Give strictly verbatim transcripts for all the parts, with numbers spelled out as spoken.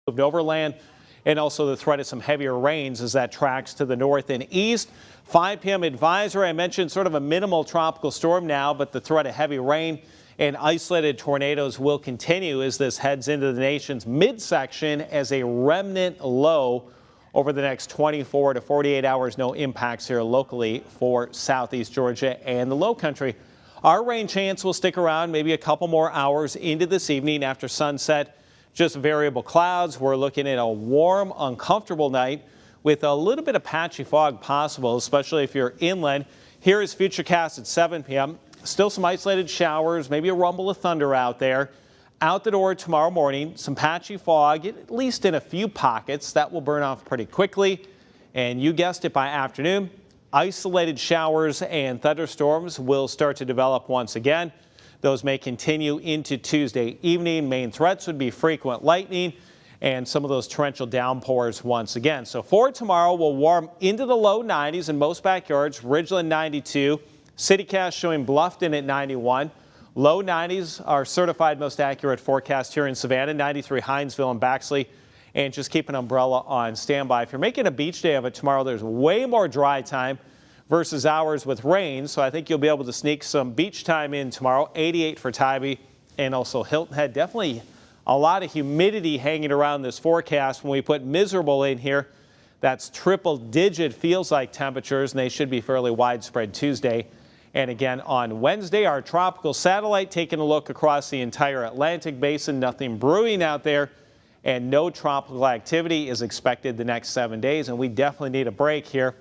moved overland, and also the threat of some heavier rains as that tracks to the north and east. five p m advisory, I mentioned sort of a minimal tropical storm now, but the threat of heavy rain and isolated tornadoes will continue as this heads into the nation's midsection as a remnant low over the next twenty-four to forty-eight hours. No impacts here locally for southeast Georgia and the low country. Our rain chance will stick around maybe a couple more hours into this evening after sunset. Just variable clouds. We're looking at a warm, uncomfortable night with a little bit of patchy fog possible, especially if you're inland. Here is Futurecast at seven p m Still some isolated showers, maybe a rumble of thunder out there. Out the door tomorrow morning, some patchy fog, at least in a few pockets. That will burn off pretty quickly. And you guessed it, by afternoon, isolated showers and thunderstorms will start to develop once again. Those may continue into Tuesday evening. Main threats would be frequent lightning and some of those torrential downpours once again. So for tomorrow, we'll warm into the low nineties in most backyards. Ridgeland ninety-two, CityCast showing Bluffton at ninety-one. Low nineties, our certified most accurate forecast here in Savannah, ninety-three Hinesville and Baxley. And just keep an umbrella on standby. If you're making a beach day of it tomorrow, there's way more dry time versus hours with rain, so I think you'll be able to sneak some beach time in tomorrow. eighty-eight for Tybee and also Hilton Head. Definitely a lot of humidity hanging around this forecast. When we put miserable in here, that's triple digit feels like temperatures, and they should be fairly widespread Tuesday. And again on Wednesday, our tropical satellite taking a look across the entire Atlantic basin. Nothing brewing out there, and no tropical activity is expected the next seven days, and we definitely need a break here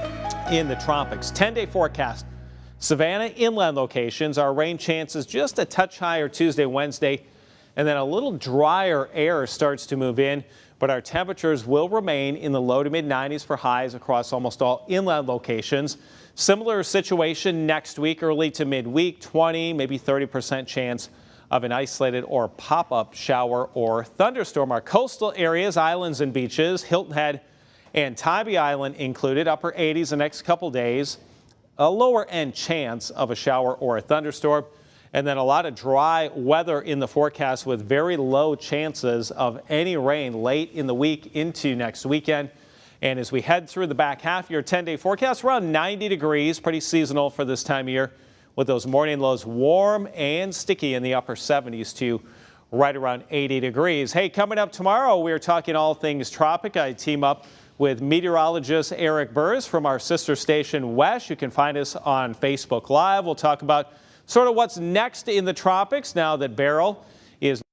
in the tropics. ten day forecast. Savannah inland locations, our rain chances just a touch higher Tuesday, Wednesday, and then a little drier air starts to move in, but our temperatures will remain in the low to mid nineties for highs across almost all inland locations. Similar situation next week, early to midweek, twenty, maybe thirty percent chance of an isolated or pop-up shower or thunderstorm. Our coastal areas, islands and beaches, Hilton Head and Tybee Island included, upper eighties the next couple days. A lower end chance of a shower or a thunderstorm. And then a lot of dry weather in the forecast with very low chances of any rain late in the week into next weekend. And as we head through the back half of your ten day forecast, around ninety degrees, pretty seasonal for this time of year, with those morning lows warm and sticky in the upper seventies to right around eighty degrees. Hey, coming up tomorrow, we're talking all things tropic. I team up with meteorologist Eric Burris from our sister station West. You can find us on Facebook Live. We'll talk about sort of what's next in the tropics now that Beryl is